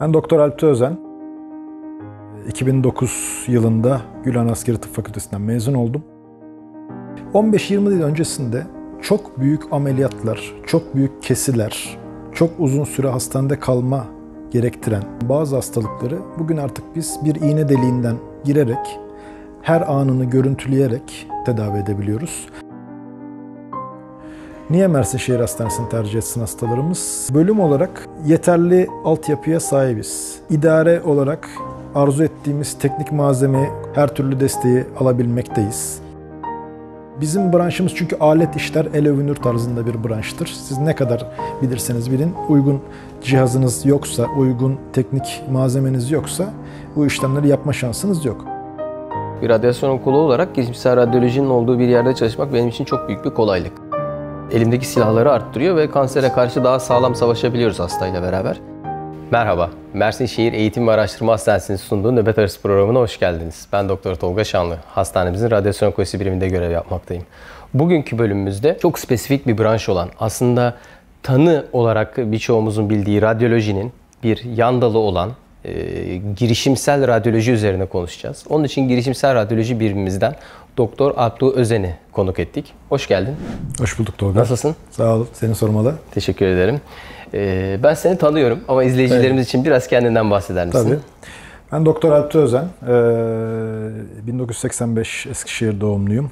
Ben Doktor Alp Özen. 2009 yılında Gülen Askeri Tıp Fakültesinden mezun oldum. 15-20 yıl öncesinde çok büyük ameliyatlar, çok büyük kesiler, çok uzun süre hastanede kalma gerektiren bazı hastalıkları bugün artık biz bir iğne deliğinden girerek, her anını görüntüleyerek tedavi edebiliyoruz. Niye Mersin Şehir Hastanesi'ni tercih etsin hastalarımız? Bölüm olarak yeterli altyapıya sahibiz. İdare olarak arzu ettiğimiz teknik malzemeyi, her türlü desteği alabilmekteyiz. Bizim branşımız çünkü alet işler, el övünür tarzında bir branştır. Siz ne kadar bilirseniz bilin, uygun cihazınız yoksa, uygun teknik malzemeniz yoksa bu işlemleri yapma şansınız yok. Bir radyasyon onkoloğu olarak girişimsel radyolojinin olduğu bir yerde çalışmak benim için çok büyük bir kolaylık. Elimdeki silahları arttırıyor ve kansere karşı daha sağlam savaşabiliyoruz hastayla beraber. Merhaba, Mersin Şehir Eğitim ve Araştırma Hastanesi'nin sunduğu Nöbet Arası programına hoş geldiniz. Ben Doktor Tolga Şanlı, hastanemizin radyasyon onkolojisi biriminde görev yapmaktayım. Bugünkü bölümümüzde çok spesifik bir branş olan, aslında tanı olarak birçoğumuzun bildiği radyolojinin bir yan dalı olan girişimsel radyoloji üzerine konuşacağız. Onun için girişimsel radyoloji birimimizden Doktor Alp Özen'i konuk ettik. Hoş geldin. Hoş bulduk Tolga. Nasılsın? Sağ ol, seni sormalı. Teşekkür ederim. Ben seni tanıyorum ama izleyicilerimiz için biraz kendinden bahseder misin? Tabii. Ben Doktor Alp Özen. 1985 Eskişehir doğumluyum.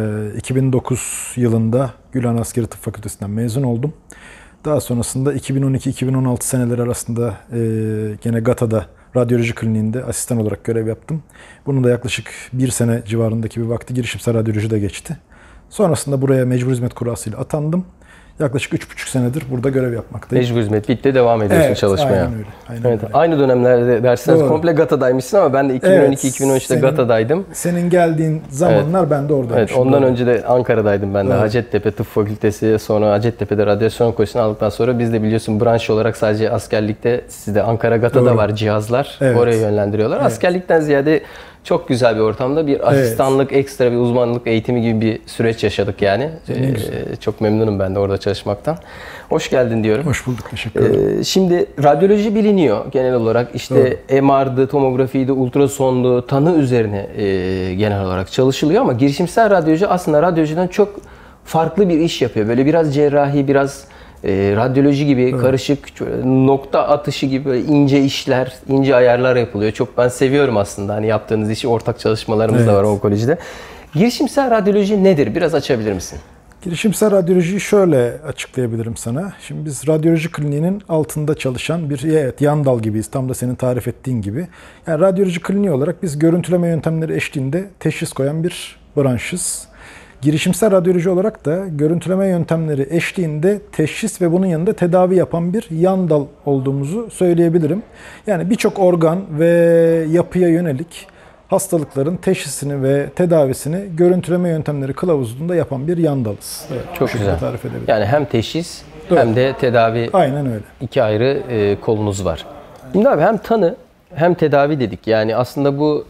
2009 yılında Gülen Askeri Tıp Fakültesinden mezun oldum. Daha sonrasında 2012-2016 seneleri arasında gene GATA'da radyoloji kliniğinde asistan olarak görev yaptım. Bunun da yaklaşık 1 sene civarındaki bir vakti girişimsel radyolojide geçti. Sonrasında buraya mecbur hizmet kurasıyla atandım. Yaklaşık 3,5 senedir burada görev yapmaktayım. Mecbur hizmet bitti, devam ediyorsun çalışmaya. Aynen öyle. Aynen evet, öyle. Aynı dönemlerde derseniz komple GATA'daymışsın ama ben de 2012-2013'te GATA'daydım. Senin geldiğin zamanlar ben de oradaydım. Evet, ondan önce de Ankara'daydım ben de. Hacettepe Tıp Fakültesi, sonra Hacettepe'de radyasyon onkolojisini aldıktan sonra biz de biliyorsun branş olarak sadece askerlikte, sizde Ankara GATA'da var cihazlar. Evet. Oraya yönlendiriyorlar. Evet. Askerlikten ziyade çok güzel bir ortamda bir asistanlık, ekstra bir uzmanlık eğitimi gibi bir süreç yaşadık yani. Çok memnunum ben de orada çalışmaktan. Hoş geldin diyorum. Hoş bulduk, teşekkür ederim. Şimdi radyoloji biliniyor genel olarak. İşte MR'dı, tomografiydi, ultrasondu, tanı üzerine genel olarak çalışılıyor ama girişimsel radyoloji aslında radyolojiden çok farklı bir iş yapıyor. Böyle biraz cerrahi, biraz radyoloji gibi karışık, nokta atışı gibi böyle ince işler, ince ayarlar yapılıyor. Çok ben seviyorum aslında hani yaptığınız işi, ortak çalışmalarımız da var onkolojide. Girişimsel radyoloji nedir? Biraz açabilir misin? Girişimsel radyolojiyi şöyle açıklayabilirim sana. Şimdi biz radyoloji kliniğinin altında çalışan bir yan dal gibiyiz. Tam da senin tarif ettiğin gibi. Yani radyoloji kliniği olarak biz görüntüleme yöntemleri eşliğinde teşhis koyan bir branşız. Girişimsel radyoloji olarak da görüntüleme yöntemleri eşliğinde teşhis ve bunun yanında tedavi yapan bir yan dal olduğumuzu söyleyebilirim. Yani birçok organ ve yapıya yönelik hastalıkların teşhisini ve tedavisini görüntüleme yöntemleri kılavuzunda yapan bir yan dalız. Evet, çok güzel. Tarif edebilirim. Yani hem teşhis hem de tedavi. Aynen öyle. İki ayrı kolunuz var. Şimdi abi hem tanı hem tedavi dedik. Yani aslında bu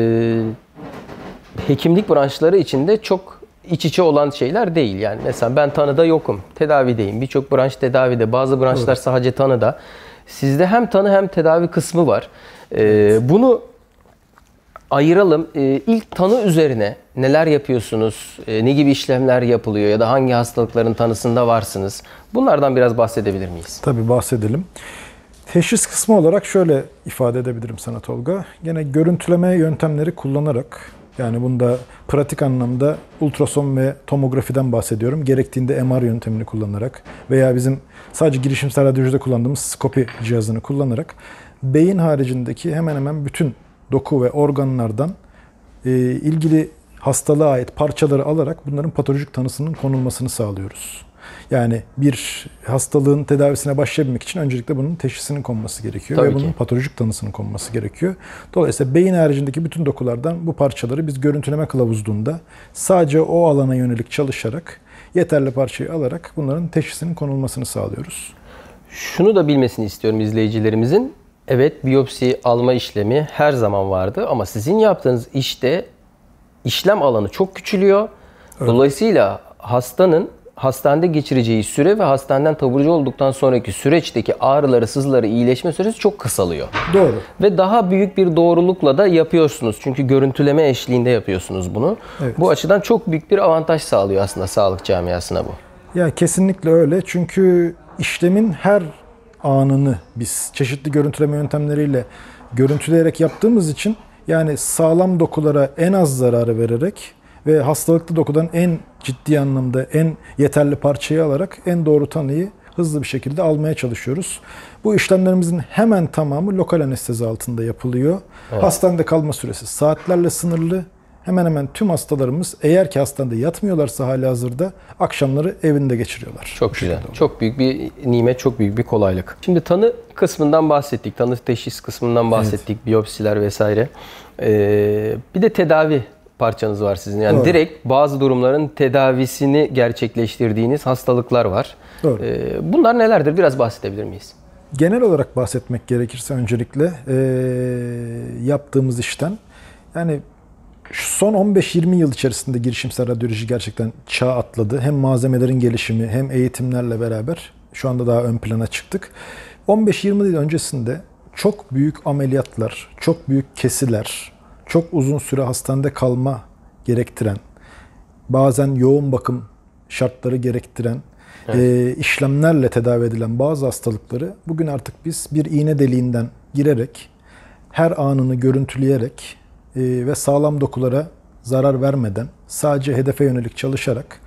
hekimlik branşları içinde çok iç içe olan şeyler değil. Yani mesela ben tanıda yokum, tedavideyim. Birçok branş tedavide, bazı branşlar sadece tanıda. Sizde hem tanı hem tedavi kısmı var. Bunu ayıralım. İlk tanı üzerine neler yapıyorsunuz? Ne gibi işlemler yapılıyor ya da hangi hastalıkların tanısında varsınız? Bunlardan biraz bahsedebilir miyiz? Tabii bahsedelim. Teşhis kısmı olarak şöyle ifade edebilirim sana Tolga. Gene görüntüleme yöntemleri kullanarak, yani bunda pratik anlamda ultrason ve tomografiden bahsediyorum. Gerektiğinde MR yöntemini kullanarak veya bizim sadece girişimsel radyolojide kullandığımız skopi cihazını kullanarak beyin haricindeki hemen hemen bütün doku ve organlardan ilgili hastalığa ait parçaları alarak bunların patolojik tanısının konulmasını sağlıyoruz. Yani bir hastalığın tedavisine başlayabilmek için öncelikle bunun teşhisinin konması gerekiyor ve bunun patolojik tanısının konması gerekiyor. Dolayısıyla beyin haricindeki bütün dokulardan bu parçaları biz görüntüleme kılavuzluğunda sadece o alana yönelik çalışarak yeterli parçayı alarak bunların teşhisinin konulmasını sağlıyoruz. Şunu da bilmesini istiyorum izleyicilerimizin. Evet, biyopsi alma işlemi her zaman vardı ama sizin yaptığınız işte işlem alanı çok küçülüyor. Dolayısıyla hastanın hastanede geçireceği süre ve hastaneden taburcu olduktan sonraki süreçteki ağrıları, sızıları, iyileşme süresi çok kısalıyor. Doğru. Ve daha büyük bir doğrulukla da yapıyorsunuz. Çünkü görüntüleme eşliğinde yapıyorsunuz bunu. Evet. Bu açıdan çok büyük bir avantaj sağlıyor aslında sağlık camiasına bu. Ya kesinlikle öyle. Çünkü işlemin her anını biz çeşitli görüntüleme yöntemleriyle görüntüleyerek yaptığımız için yani sağlam dokulara en az zararı vererek ve hastalıklı dokudan en ciddi anlamda en yeterli parçayı alarak en doğru tanıyı hızlı bir şekilde almaya çalışıyoruz. Bu işlemlerimizin hemen tamamı lokal anestezi altında yapılıyor. Evet. Hastanede kalma süresi saatlerle sınırlı. Hemen hemen tüm hastalarımız eğer ki hastanede yatmıyorlarsa halihazırda akşamları evinde geçiriyorlar. Çok güzel. Çok büyük bir nimet, çok büyük bir kolaylık. Şimdi tanı kısmından bahsettik. Tanı teşhis kısmından bahsettik. Evet. Biyopsiler vesaire. Bir de tedavi parçanız var sizin. Yani doğru. Direkt bazı durumların tedavisini gerçekleştirdiğiniz hastalıklar var. Doğru. Bunlar nelerdir? Biraz bahsedebilir miyiz? Genel olarak bahsetmek gerekirse öncelikle yaptığımız işten yani şu son 15-20 yıl içerisinde girişimsel radyoloji gerçekten çağ atladı. Hem malzemelerin gelişimi hem eğitimlerle beraber şu anda daha ön plana çıktık. 15-20 yıl öncesinde çok büyük ameliyatlar, çok büyük kesiler, çok uzun süre hastanede kalma gerektiren, bazen yoğun bakım şartları gerektiren evet. işlemlerle tedavi edilen bazı hastalıkları bugün artık biz bir iğne deliğinden girerek, her anını görüntüleyerek ve sağlam dokulara zarar vermeden sadece hedefe yönelik çalışarak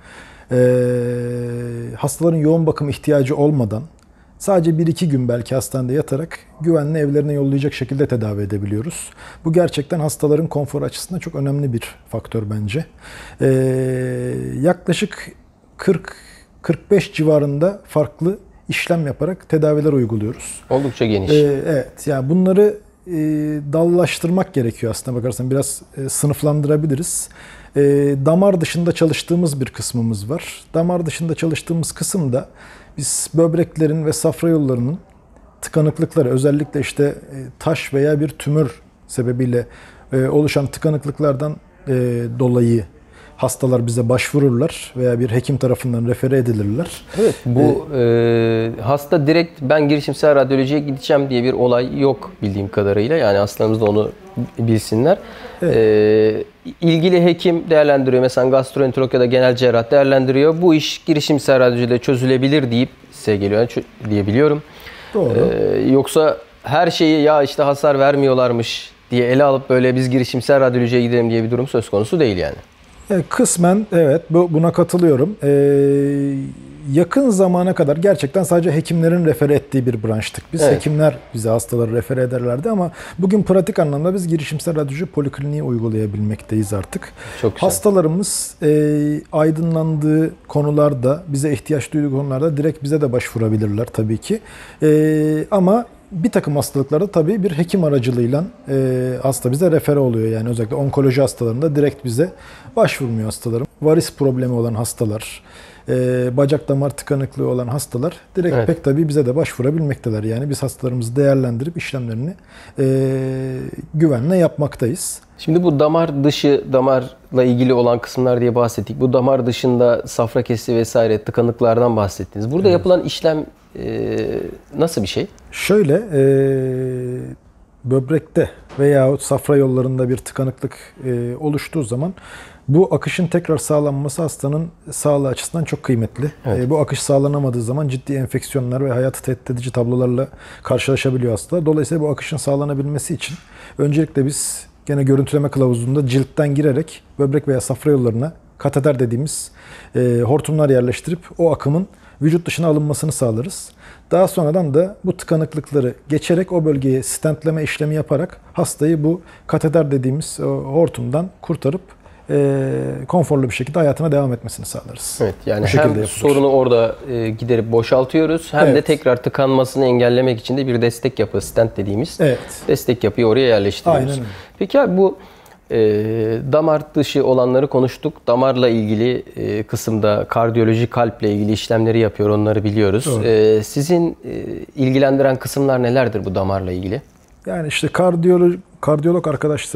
hastaların yoğun bakım ihtiyacı olmadan sadece 1-2 gün belki hastanede yatarak güvenli evlerine yollayacak şekilde tedavi edebiliyoruz. Bu gerçekten hastaların konforu açısından çok önemli bir faktör bence. Yaklaşık 40-45 civarında farklı işlem yaparak tedaviler uyguluyoruz. Oldukça geniş. Evet, yani bunları dallaştırmak gerekiyor aslında bakarsan. Biraz sınıflandırabiliriz. Damar dışında çalıştığımız bir kısmımız var. Damar dışında çalıştığımız kısımda biz böbreklerin ve safra yollarının tıkanıklıkları, özellikle işte taş veya bir tümör sebebiyle oluşan tıkanıklıklardan dolayı hastalar bize başvururlar veya bir hekim tarafından refere edilirler. Evet, bu hasta direkt ben girişimsel radyolojiye gideceğim diye bir olay yok bildiğim kadarıyla. Yani hastalarımız da onu bilsinler. Evet. İlgili hekim değerlendiriyor. Mesela gastroenterolog ya da genel cerrah değerlendiriyor. Bu iş girişimsel radyolojiyle çözülebilir deyip size geliyor diye biliyorum. Doğru. Yoksa her şeyi ya işte hasar vermiyorlarmış diye ele alıp böyle biz girişimsel radyolojiye gidelim diye bir durum söz konusu değil yani. Kısmen evet buna katılıyorum. Yakın zamana kadar gerçekten sadece hekimlerin refere ettiği bir branştık. Biz evet. Hekimler bize hastaları refere ederlerdi ama bugün pratik anlamda biz girişimsel radyoloji polikliniği uygulayabilmekteyiz artık. Çok güzel. Hastalarımız aydınlandığı konularda, bize ihtiyaç duyduğu konularda direkt bize de başvurabilirler tabii ki. Ama bir takım hastalıklarda tabii bir hekim aracılığıyla hasta bize refere oluyor. Yani özellikle onkoloji hastalarında direkt bize başvurmuyor hastalarım. Varis problemi olan hastalar, bacak damar tıkanıklığı olan hastalar direkt evet. Pek tabii bize de başvurabilmekteler. Yani biz hastalarımızı değerlendirip işlemlerini güvenle yapmaktayız. Şimdi bu damar dışı, damarla ilgili olan kısımlar diye bahsettik. Bu damar dışında safra kesi vesaire tıkanıklardan bahsettiniz. Burada evet. Yapılan işlem nasıl bir şey? Şöyle, böbrekte veyahut safra yollarında bir tıkanıklık oluştuğu zaman bu akışın tekrar sağlanması hastanın sağlığı açısından çok kıymetli. Evet. Bu akış sağlanamadığı zaman ciddi enfeksiyonlar ve hayatı tehdit edici tablolarla karşılaşabiliyor hasta. Dolayısıyla bu akışın sağlanabilmesi için öncelikle biz gene görüntüleme kılavuzunda ciltten girerek böbrek veya safra yollarına kateter dediğimiz hortumlar yerleştirip o akımın vücut dışına alınmasını sağlarız. Daha sonradan da bu tıkanıklıkları geçerek o bölgeye stentleme işlemi yaparak hastayı bu kateter dediğimiz hortumdan kurtarıp konforlu bir şekilde hayatına devam etmesini sağlarız. Evet, yani hem sorunu orada giderip boşaltıyoruz hem evet. De tekrar tıkanmasını engellemek için de bir destek yapı, stent dediğimiz evet. Destek yapıyı oraya yerleştiriyoruz. Aynen. Peki abi bu damar dışı olanları konuştuk. Damarla ilgili kısımda kardiyoloji, kalple ilgili işlemleri yapıyor. Onları biliyoruz. Sizin ilgilendiren kısımlar nelerdir bu damarla ilgili? Yani işte kardiyolog arkadaşların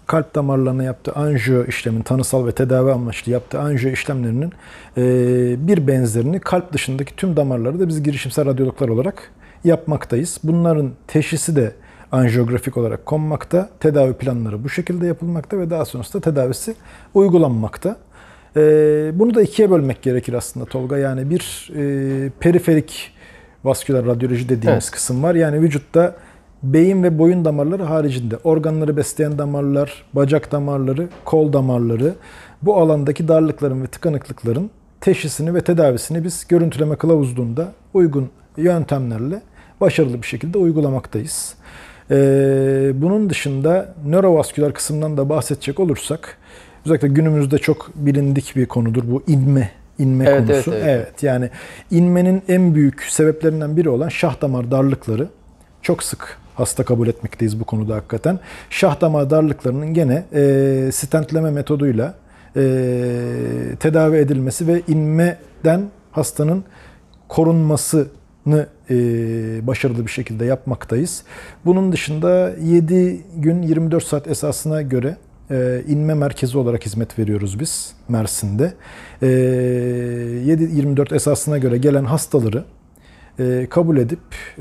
kalp damarlarına yaptığı anjiyo işlemin, tanısal ve tedavi amaçlı yaptığı anjiyo işlemlerinin bir benzerini kalp dışındaki tüm damarları da biz girişimsel radyologlar olarak yapmaktayız. Bunların teşhisi de anjiyografik olarak konmakta, tedavi planları bu şekilde yapılmakta ve daha sonrasında tedavisi uygulanmakta. Bunu da ikiye bölmek gerekir aslında Tolga. Yani bir periferik vasküler radyoloji dediğimiz kısım var. Yani vücutta beyin ve boyun damarları haricinde organları besleyen damarlar, bacak damarları, kol damarları, bu alandaki darlıkların ve tıkanıklıkların teşhisini ve tedavisini biz görüntüleme kılavuzluğunda uygun yöntemlerle başarılı bir şekilde uygulamaktayız. Bunun dışında nörovasküler kısımdan da bahsedecek olursak, özellikle günümüzde çok bilindik bir konudur bu inme konusu. Evet, yani inmenin en büyük sebeplerinden biri olan şah damar darlıkları çok sık hasta kabul etmekteyiz bu konuda hakikaten. Şah damar darlıklarının gene stentleme metoduyla tedavi edilmesi ve inmeden hastanın korunmasını başarılı bir şekilde yapmaktayız. Bunun dışında 7 gün 24 saat esasına göre inme merkezi olarak hizmet veriyoruz biz Mersin'de. 7-24 esasına göre gelen hastaları kabul edip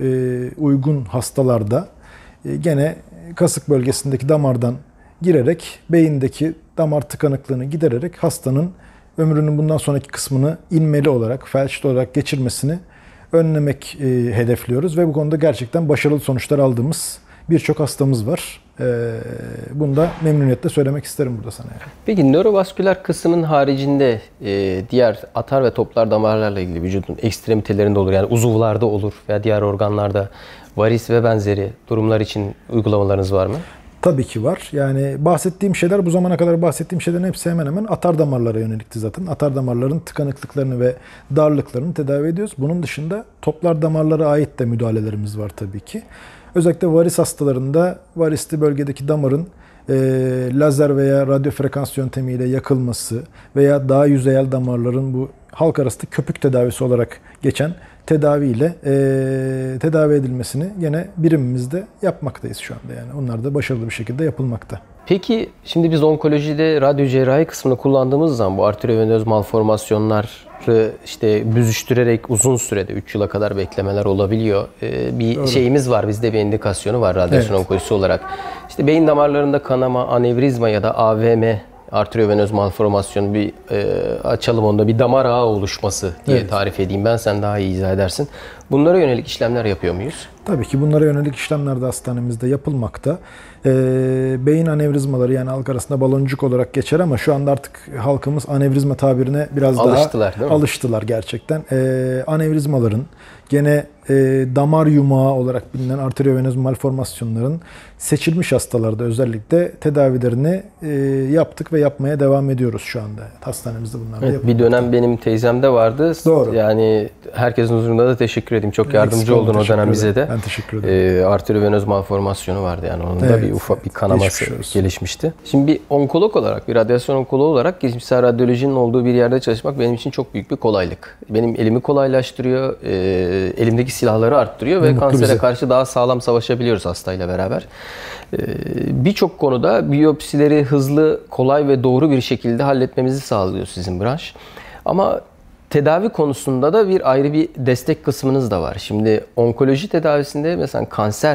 uygun hastalarda gene kasık bölgesindeki damardan girerek beyindeki damar tıkanıklığını gidererek hastanın ömrünün bundan sonraki kısmını inmeli olarak, felçli olarak geçirmesini önlemek hedefliyoruz ve bu konuda gerçekten başarılı sonuçlar aldığımız birçok hastamız var. Bunu da memnuniyetle söylemek isterim burada sana. Peki nörovasküler kısmın haricinde diğer atar ve toplar damarlarla ilgili vücudun ekstremitelerinde olur, yani uzuvlarda olur veya diğer organlarda varis ve benzeri durumlar için uygulamalarınız var mı? Tabii ki var. Yani bahsettiğim şeyler, bu zamana kadar bahsettiğim şeylerin hepsi hemen hemen atar damarlara yönelikti zaten. Atar damarların tıkanıklıklarını ve darlıklarını tedavi ediyoruz. Bunun dışında toplar damarlara ait de müdahalelerimiz var tabii ki. Özellikle varis hastalarında varisli bölgedeki damarın lazer veya radyo frekans yöntemiyle yakılması veya daha yüzeyel damarların bu halk arasında köpük tedavisi olarak geçen tedaviyle tedavi edilmesini yine birimimizde yapmaktayız şu anda. Yani onlar da başarılı bir şekilde yapılmakta. Peki şimdi biz onkolojide radyo cerrahi kısmını kullandığımız zaman bu arteriovenöz malformasyonları işte büzüştürerek uzun sürede 3 yıla kadar beklemeler olabiliyor. Bir şeyimiz var, bizde bir indikasyonu var radyasyon onkolojisi olarak. İşte beyin damarlarında kanama, anevrizma ya da AVM, arteriovenöz malformasyonu bir açalım, onda bir damar ağı oluşması diye tarif edeyim ben, sen daha iyi izah edersin. Bunlara yönelik işlemler yapıyor muyuz? Tabii ki bunlara yönelik işlemler de hastanemizde yapılmakta. Beyin anevrizmaları, yani halk arasında baloncuk olarak geçer ama şu anda artık halkımız anevrizma tabirine biraz daha alıştılar gerçekten. Anevrizmaların gene damar yumağı olarak bilinen arteriovenöz malformasyonların seçilmiş hastalarda özellikle tedavilerini yaptık ve yapmaya devam ediyoruz şu anda. Hastanemizde bunlar da yapılmakta. Bir dönem benim teyzemde vardı. Doğru. Yani herkesin huzurunda da teşekkür edeyim. Çok yardımcı oldun o dönem bize de. Ben teşekkür ederim. Arteriovenöz malformasyonu vardı, yani onun da bir ufak bir kanaması gelişmişti. Şimdi bir onkolog olarak, bir radyasyon onkoloğu olarak girişimsel radyolojinin olduğu bir yerde çalışmak benim için çok büyük bir kolaylık. Benim elimi kolaylaştırıyor, elimdeki silahları arttırıyor ve kansere karşı daha sağlam savaşabiliyoruz hastayla beraber. Birçok konuda biyopsileri hızlı, kolay ve doğru bir şekilde halletmemizi sağlıyor sizin branş. Ama tedavi konusunda da bir ayrı bir destek kısmınız da var. Şimdi onkoloji tedavisinde mesela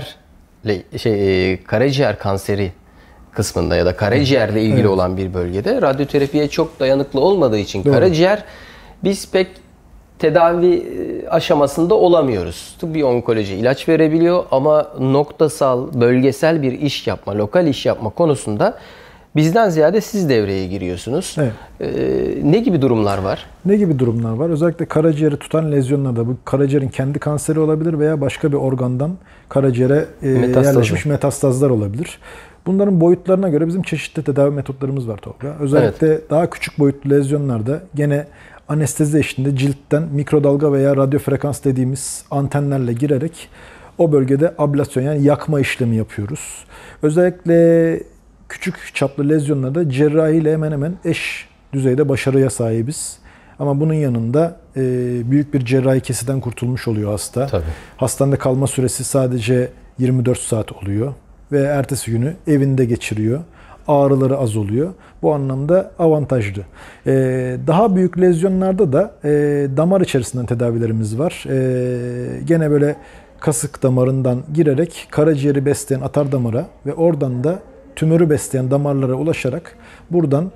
karaciğer kanseri kısmında ya da karaciğerle ilgili olan bir bölgede radyoterapiye çok dayanıklı olmadığı için karaciğer biz pek tedavi aşamasında olamıyoruz. Tıbbi onkoloji ilaç verebiliyor ama noktasal, bölgesel bir iş yapma, lokal iş yapma konusunda bizden ziyade siz devreye giriyorsunuz. Ne gibi durumlar var? Ne gibi durumlar var? Özellikle karaciğeri tutan lezyonlarda, bu karaciğerin kendi kanseri olabilir veya başka bir organdan karaciğere yerleşmiş metastazlar olabilir. Bunların boyutlarına göre bizim çeşitli tedavi metotlarımız var Tolga. Özellikle daha küçük boyutlu lezyonlarda gene anestezi eşliğinde ciltten mikrodalga veya radyo frekans dediğimiz antenlerle girerek o bölgede ablasyon, yani yakma işlemi yapıyoruz. Özellikle küçük çaplı lezyonlarda cerrahiyle hemen hemen eş düzeyde başarıya sahibiz. Ama bunun yanında büyük bir cerrahi kesiden kurtulmuş oluyor hasta. Tabii. Hastanede kalma süresi sadece 24 saat oluyor ve ertesi günü evinde geçiriyor. ağrıları az oluyor. Bu anlamda avantajlı. Daha büyük lezyonlarda da damar içerisinden tedavilerimiz var. Gene böyle kasık damarından girerek karaciğeri besleyen atardamara ve oradan da tümörü besleyen damarlara ulaşarak buradan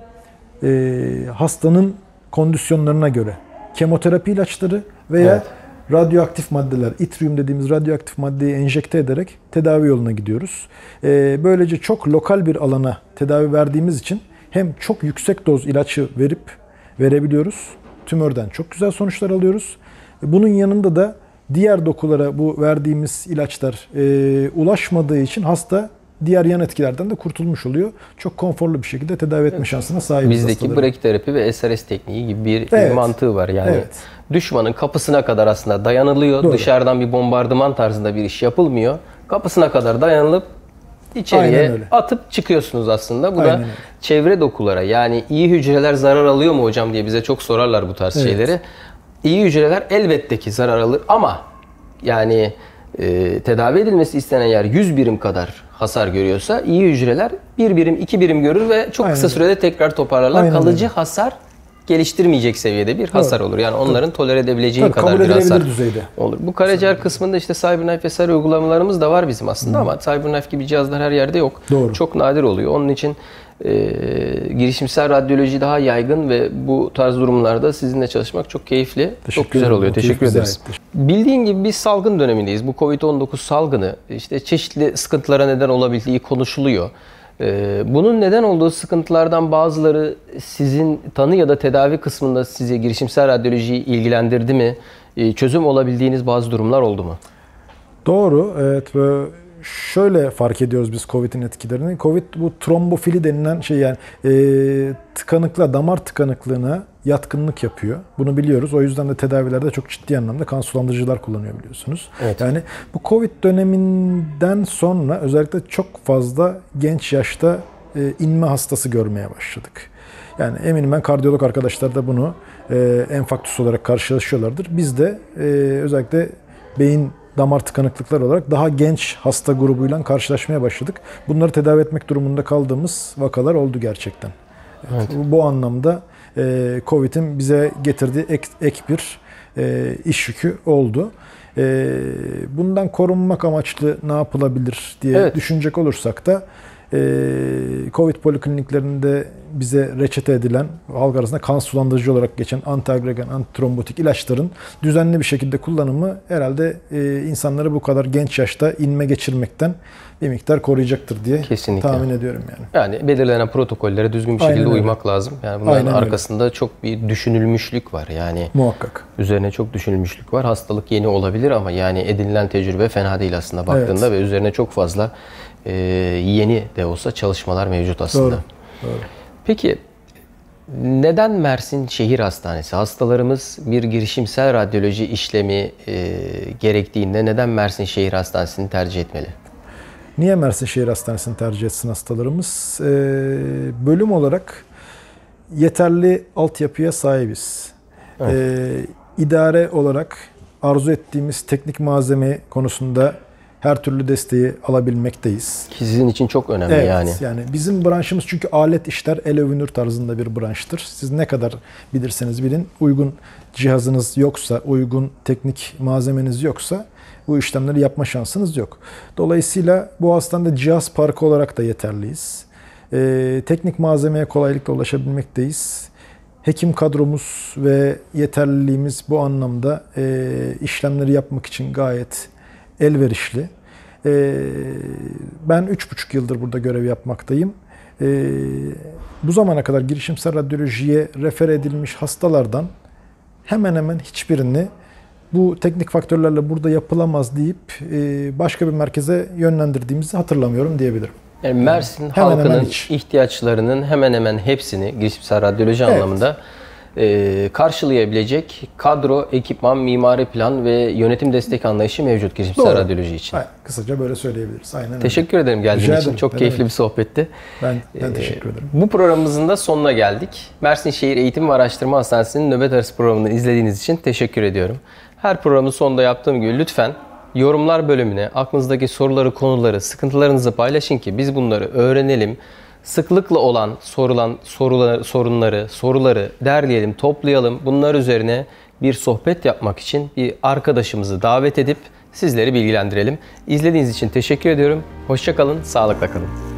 hastanın kondisyonlarına göre kemoterapi ilaçları veya radyoaktif maddeler, itrium dediğimiz radyoaktif maddeyi enjekte ederek tedavi yoluna gidiyoruz. Böylece çok lokal bir alana tedavi verdiğimiz için hem çok yüksek doz ilacı verebiliyoruz. Tümörden çok güzel sonuçlar alıyoruz. Bunun yanında da diğer dokulara bu verdiğimiz ilaçlar ulaşmadığı için hasta diğer yan etkilerden de kurtulmuş oluyor. Çok konforlu bir şekilde tedavi etme şansına sahibiz. Bizdeki brakiterapi ve SRS tekniği gibi bir mantığı var. Yani düşmanın kapısına kadar aslında dayanılıyor. Doğru. Dışarıdan bir bombardıman tarzında bir iş yapılmıyor. Kapısına kadar dayanılıp içeriye atıp çıkıyorsunuz aslında. Bu da çevre dokulara, yani iyi hücreler zarar alıyor mu hocam diye bize çok sorarlar bu tarz şeyleri. İyi hücreler elbette ki zarar alır ama yani tedavi edilmesi istenen yer 100 birim kadar hasar görüyorsa iyi hücreler 1 birim 2 birim görür ve çok kısa sürede tekrar toparlarlar. Kalıcı hasar geliştirmeyecek seviyede bir hasar olur. Yani onların tolere edebileceği kadar bir hasar düzeyde olur. Bu karaciğer kısmında işte CyberKnife vesaire uygulamalarımız da var bizim aslında ama CyberKnife gibi cihazlar her yerde yok. Doğru. Çok nadir oluyor. Onun için girişimsel radyoloji daha yaygın ve bu tarz durumlarda sizinle çalışmak çok keyifli, çok güzel oluyor. Teşekkür ederiz. Bildiğin gibi biz salgın dönemindeyiz. Bu Covid-19 salgını işte çeşitli sıkıntılara neden olabildiği konuşuluyor. Bunun neden olduğu sıkıntılardan bazıları sizin tanı ya da tedavi kısmında sizi girişimsel radyolojiyi ilgilendirdi mi? Çözüm olabildiğiniz bazı durumlar oldu mu? Doğru, evet. Ve şöyle fark ediyoruz biz COVID'in etkilerini. COVID bu trombofili denilen şey, yani tıkanıklığa, damar tıkanıklığına yatkınlık yapıyor. Bunu biliyoruz. O yüzden de tedavilerde çok ciddi anlamda kan sulandırıcılar kullanıyor biliyorsunuz. Evet. Yani bu COVID döneminden sonra özellikle çok fazla genç yaşta inme hastası görmeye başladık. Yani eminim ben kardiyolog arkadaşlar da bunu enfarktüs olarak karşılaşıyorlardır. Biz de özellikle beyin damar tıkanıklıkları olarak daha genç hasta grubuyla karşılaşmaya başladık. Bunları tedavi etmek durumunda kaldığımız vakalar oldu gerçekten. Evet. Bu anlamda COVID'in bize getirdiği ek bir iş yükü oldu. Bundan korunmak amaçlı ne yapılabilir diye düşünecek olursak da COVID polikliniklerinde bize reçete edilen, halk arasında kan sulandırıcı olarak geçen antiagregan, antitrombotik ilaçların düzenli bir şekilde kullanımı herhalde insanları bu kadar genç yaşta inme geçirmekten bir miktar koruyacaktır diye tahmin ediyorum yani. Yani belirlenen protokollere düzgün bir şekilde uymak lazım. Yani bunların arkasında çok bir düşünülmüşlük var. Yani muhakkak. Üzerine çok düşünülmüşlük var. Hastalık yeni olabilir ama yani edinilen tecrübe fena değil aslında baktığında ve üzerine çok fazla yeni de olsa çalışmalar mevcut aslında. Doğru. Peki neden Mersin Şehir Hastanesi? Hastalarımız bir girişimsel radyoloji işlemi gerektiğinde neden Mersin Şehir Hastanesi'ni tercih etmeli? Niye Mersin Şehir Hastanesi'ni tercih etsin hastalarımız? Bölüm olarak yeterli altyapıya sahibiz. İdare olarak arzu ettiğimiz teknik malzeme konusunda her türlü desteği alabilmekteyiz. Ki sizin için çok önemli yani. Yani bizim branşımız çünkü alet işler, el övünür tarzında bir branştır. Siz ne kadar bilirseniz bilin, uygun cihazınız yoksa, uygun teknik malzemeniz yoksa bu işlemleri yapma şansınız yok. Dolayısıyla bu hastanede cihaz parkı olarak da yeterliyiz. Teknik malzemeye kolaylıkla ulaşabilmekteyiz. Hekim kadromuz ve yeterliliğimiz bu anlamda işlemleri yapmak için gayet elverişli. Ben 3,5 yıldır burada görev yapmaktayım. Bu zamana kadar girişimsel radyolojiye refer edilmiş hastalardan hemen hemen hiçbirini bu teknik faktörlerle burada yapılamaz deyip başka bir merkeze yönlendirdiğimizi hatırlamıyorum diyebilirim. Yani Mersin halkının ihtiyaçlarının hemen hemen hepsini girişimsel radyoloji anlamında karşılayabilecek kadro, ekipman, mimari plan ve yönetim destek anlayışı mevcut girişimsel radyoloji için. Aynen. Kısaca böyle söyleyebiliriz. Aynen. Teşekkür ederim geldiğiniz için. Çok keyifli bir sohbetti. Ben teşekkür ederim. Bu programımızın da sonuna geldik. Mersin Şehir Eğitim ve Araştırma Hastanesi'nin nöbet arası programını izlediğiniz için teşekkür ediyorum. Her programın sonunda yaptığım gibi lütfen yorumlar bölümüne aklınızdaki soruları, konuları, sıkıntılarınızı paylaşın ki biz bunları öğrenelim, sıklıkla olan soruları derleyelim, toplayalım. Bunlar üzerine bir sohbet yapmak için bir arkadaşımızı davet edip sizleri bilgilendirelim. İzlediğiniz için teşekkür ediyorum. Hoşça kalın, sağlıkla kalın.